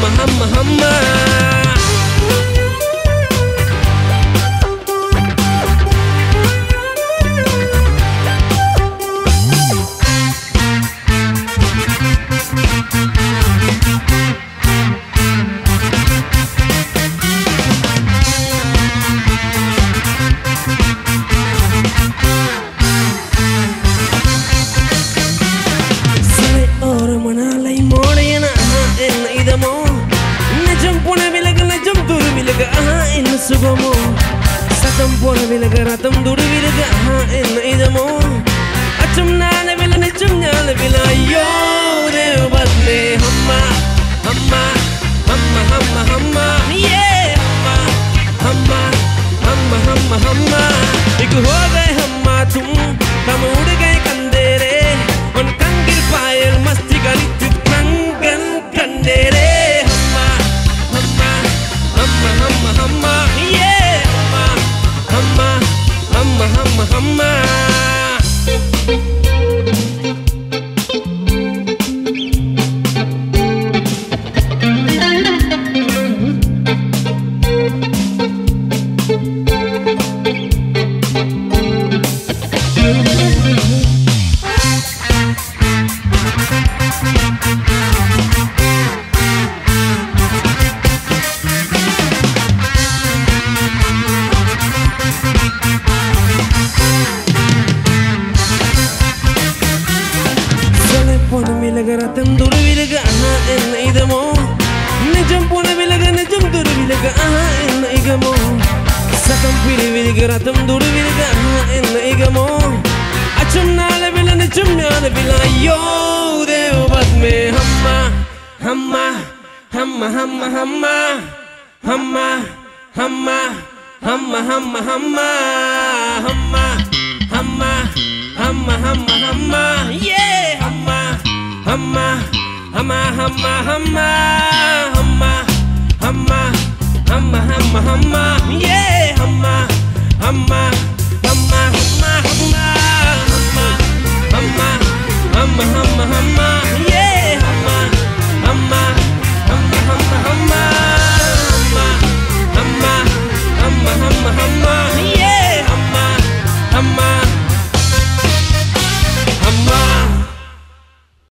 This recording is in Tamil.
humma humma humma. சுகமோ சத்தம் போன விலக ரத்தம் துடுவிலக என்ன இதமோ அச்சம் ஞானவில நிச்சம் ஞானவில ஐயோ தேவபத்மே ஹம்மா ஹம்மா ஹம்மா ஹம்மா ஹம்மா ये हम्मा हम्मा हम्मा हम्मा एक हो गए हम्मा तुम हम उड़ गए कंधेरे उन कंगिर पायल मस्ती गली कंगन कंधेरे हम्मा हम्मा हम्मा हम्मा हम्मा ये हम्मा हम्मा हम्मा हम्मा Ratan duru vilaga enna idamo nijam pona vilaga nijam duru vilaga enna igamo sakam pili vilaga ratan duru vilaga enna igamo achum nala vila nijam nala vila yo devabadme hamma hamma hamma hamma hamma hamma hamma hamma hamma hamma hamma hamma hamma hamma hamma yeah hamma Hamma, hamma, hamma, hamma, hamma, hamma, hamma, hamma, hamma, yeah, hamma.